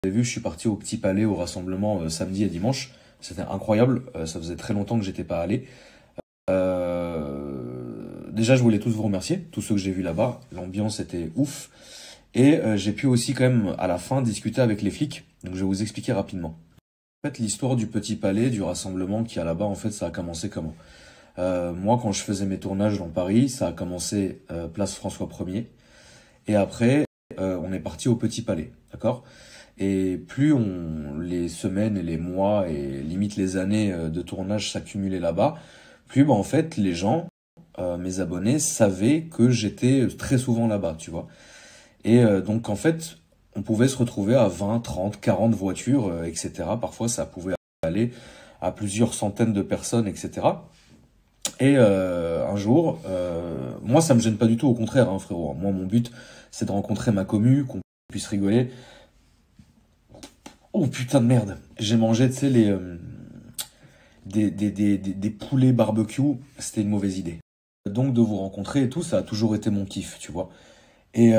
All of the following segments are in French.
avez vu, je suis parti au Petit Palais au rassemblement samedi et dimanche. C'était incroyable. Ça faisait très longtemps que j'étais pas allé. Déjà, je voulais tous vous remercier, tous ceux que j'ai vus là-bas. L'ambiance était ouf. Et j'ai pu aussi quand même, à la fin, discuter avec les flics. Donc, je vais vous expliquer rapidement. En fait, l'histoire du Petit Palais, du rassemblement qu'il y a là-bas, en fait, ça a commencé comment? Moi, quand je faisais mes tournages dans Paris, ça a commencé place François 1er. Et après, on est parti au Petit Palais, d'accord? Et plus les semaines et les mois et limite les années de tournage s'accumulaient là-bas, plus en fait les gens, mes abonnés, savaient que j'étais très souvent là-bas, tu vois. Et donc en fait, on pouvait se retrouver à 20, 30, 40 voitures, etc. Parfois, ça pouvait aller à plusieurs centaines de personnes, etc. Et un jour, moi ça me gêne pas du tout, au contraire, hein, frérot. Moi, mon but, c'est de rencontrer ma commu, qu'on puisse rigoler. Oh putain de merde, j'ai mangé, tu sais, des poulets barbecue, c'était une mauvaise idée. Donc de vous rencontrer et tout, ça a toujours été mon kiff, tu vois. Et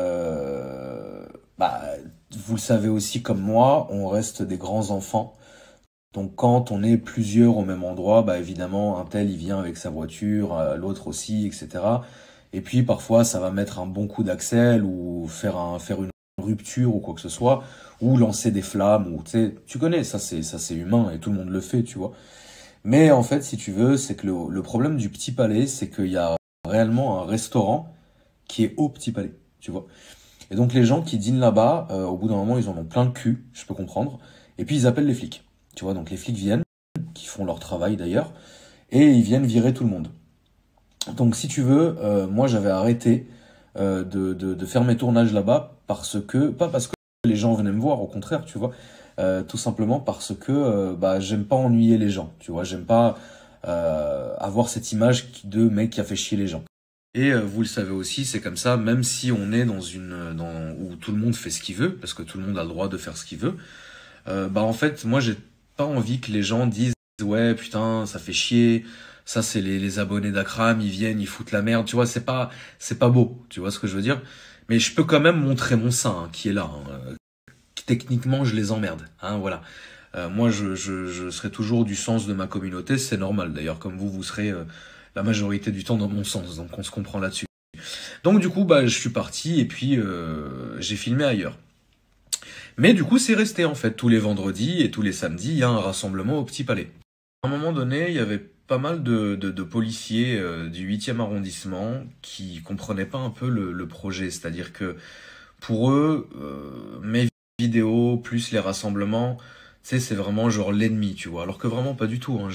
bah, vous le savez aussi comme moi, on reste des grands enfants. Donc quand on est plusieurs au même endroit, bah évidemment, un tel il vient avec sa voiture, l'autre aussi, etc. Et puis parfois ça va mettre un bon coup d'axel ou faire une rupture ou quoi que ce soit, ou lancer des flammes, ou tu connais, ça c'est humain et tout le monde le fait, tu vois. Mais en fait, si tu veux, c'est que le problème du Petit Palais, c'est qu'il y a réellement un restaurant qui est au Petit Palais, tu vois. Et donc les gens qui dînent là-bas, au bout d'un moment, ils en ont plein le cul, je peux comprendre. Et puis ils appellent les flics, tu vois. Donc les flics viennent, qui font leur travail d'ailleurs, et ils viennent virer tout le monde. Donc si tu veux, moi j'avais arrêté de faire mes tournages là-bas pas parce que les gens venaient me voir, au contraire, tu vois. Tout simplement parce que bah j'aime pas ennuyer les gens, tu vois. J'aime pas avoir cette image de mec qui a fait chier les gens. Et vous le savez aussi, c'est comme ça, même si on est où tout le monde fait ce qu'il veut, parce que tout le monde a le droit de faire ce qu'il veut, bah en fait, moi j'ai pas envie que les gens disent ouais putain ça fait chier, ça c'est les abonnés d'Akram, ils viennent, ils foutent la merde, tu vois, c'est pas beau, tu vois ce que je veux dire. Mais je peux quand même montrer mon sein hein, qui est là. Hein. Techniquement je les emmerde, hein, voilà. Moi je serai toujours du sens de ma communauté, c'est normal d'ailleurs, comme vous serez la majorité du temps dans mon sens, donc on se comprend là-dessus. Donc du coup bah je suis parti et puis j'ai filmé ailleurs. Mais du coup c'est resté en fait, tous les vendredis et tous les samedis, il y a un rassemblement au Petit Palais. À un moment donné, il y avait pas mal de policiers du 8e arrondissement qui comprenaient pas un peu le projet, c'est-à-dire que pour eux, mes vidéos plus les rassemblements, tu sais, c'est vraiment genre l'ennemi, tu vois. Alors que vraiment pas du tout. Hein.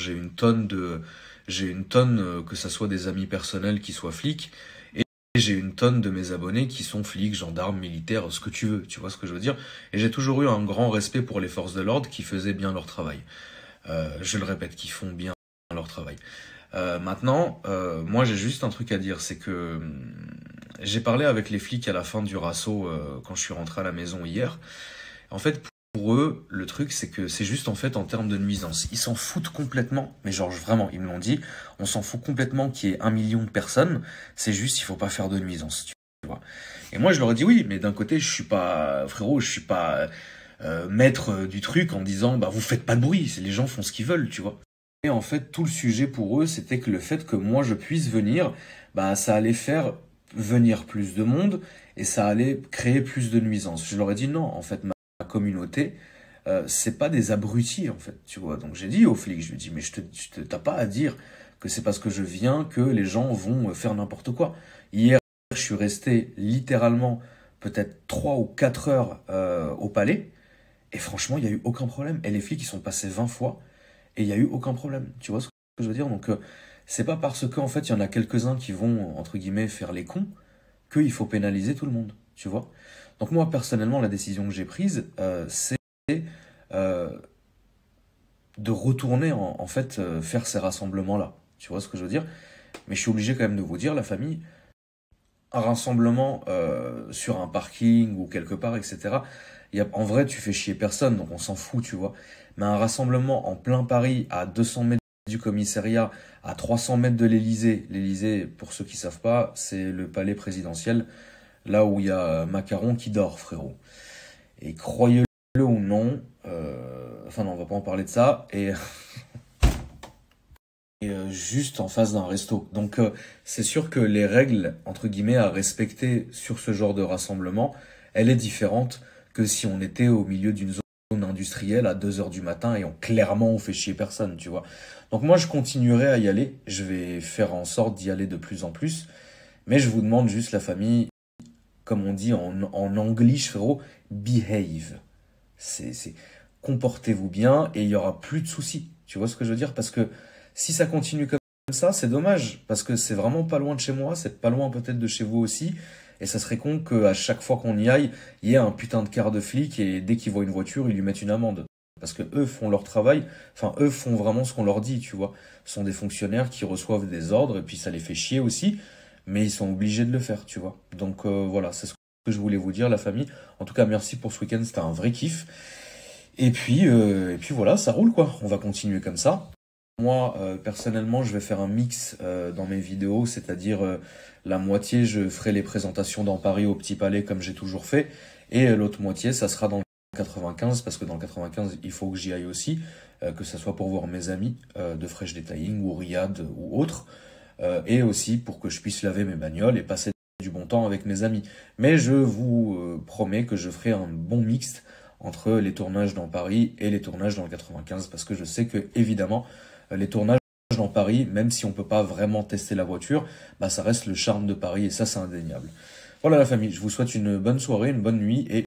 J'ai une tonne que ça soit des amis personnels qui soient flics, et j'ai une tonne de mes abonnés qui sont flics, gendarmes, militaires, ce que tu veux. Tu vois ce que je veux dire? Et j'ai toujours eu un grand respect pour les forces de l'ordre qui faisaient bien leur travail. Je le répète, qui font bien leur travail. Maintenant, moi j'ai juste un truc à dire, c'est que j'ai parlé avec les flics à la fin du rasso quand je suis rentré à la maison hier. En fait, pour eux, le truc c'est que c'est juste en fait en termes de nuisance. Ils s'en foutent complètement, mais genre vraiment, ils me l'ont dit, on s'en fout complètement qu'il y ait 1 million de personnes, c'est juste il faut pas faire de nuisance, tu vois. Et moi je leur ai dit oui, mais d'un côté je suis pas, frérot, je suis pas maître du truc en disant bah vous faites pas de bruit, les gens font ce qu'ils veulent, tu vois. Et en fait, tout le sujet pour eux, c'était que le fait que moi je puisse venir, bah ça allait faire venir plus de monde et ça allait créer plus de nuisances. Je leur ai dit non, en fait, ma communauté, c'est pas des abrutis, en fait, tu vois. Donc j'ai dit aux flics, je lui ai dit, mais t'as pas à dire que c'est parce que je viens que les gens vont faire n'importe quoi. Hier, je suis resté littéralement peut-être 3 ou 4 heures au palais et franchement, il y a eu aucun problème. Et les flics, ils sont passés 20 fois. Et il n'y a eu aucun problème. Tu vois ce que je veux dire? Donc, c'est pas parce qu'en fait, il y en a quelques-uns qui vont, entre guillemets, faire les cons, qu'il faut pénaliser tout le monde. Tu vois? Donc, moi, personnellement, la décision que j'ai prise, c'est euh, de retourner, en fait, faire ces rassemblements-là. Tu vois ce que je veux dire? Mais je suis obligé quand même de vous dire, la famille, un rassemblement sur un parking ou quelque part, etc. En vrai, tu fais chier personne, donc on s'en fout, tu vois. Mais un rassemblement en plein Paris, à 200 mètres du commissariat, à 300 mètres de l'Élysée. L'Élysée, pour ceux qui savent pas, c'est le palais présidentiel, là où il y a Macaron qui dort, frérot. Et croyez-le pas en parler de ça. Et juste en face d'un resto. Donc c'est sûr que les règles, entre guillemets, à respecter sur ce genre de rassemblement, elle est différente que si on était au milieu d'une zone industrielle à 2 heures du matin et clairement on fait chier personne, tu vois. Donc moi je continuerai à y aller, je vais faire en sorte d'y aller de plus en plus, mais je vous demande juste la famille, comme on dit en anglish, frérot, behave. C'est comportez-vous bien et il y aura plus de soucis. Tu vois ce que je veux dire? Parce que si ça continue comme ça, c'est dommage parce que c'est vraiment pas loin de chez moi, c'est pas loin peut-être de chez vous aussi. Et ça serait con qu'à chaque fois qu'on y aille, il y ait un putain de quart de flic et dès qu'ils voient une voiture, ils lui mettent une amende. Parce que eux font leur travail, enfin eux font vraiment ce qu'on leur dit, tu vois. Ce sont des fonctionnaires qui reçoivent des ordres et puis ça les fait chier aussi, mais ils sont obligés de le faire, tu vois. Donc voilà, c'est ce que je voulais vous dire, la famille. En tout cas, merci pour ce week-end, c'était un vrai kiff. Et puis voilà, ça roule quoi. On va continuer comme ça. Moi, personnellement, je vais faire un mix dans mes vidéos, c'est-à-dire la moitié, je ferai les présentations dans Paris au Petit Palais comme j'ai toujours fait, et l'autre moitié, ça sera dans le 95, parce que dans le 95, il faut que j'y aille aussi, que ce soit pour voir mes amis de Fresh Detailing ou Riyad ou autres, et aussi pour que je puisse laver mes bagnoles et passer du bon temps avec mes amis. Mais je vous promets que je ferai un bon mixte entre les tournages dans Paris et les tournages dans le 95, parce que je sais que, évidemment, les tournages dans Paris, même si on peut pas vraiment tester la voiture, bah ça reste le charme de Paris et ça c'est indéniable. Voilà la famille, je vous souhaite une bonne soirée, une bonne nuit et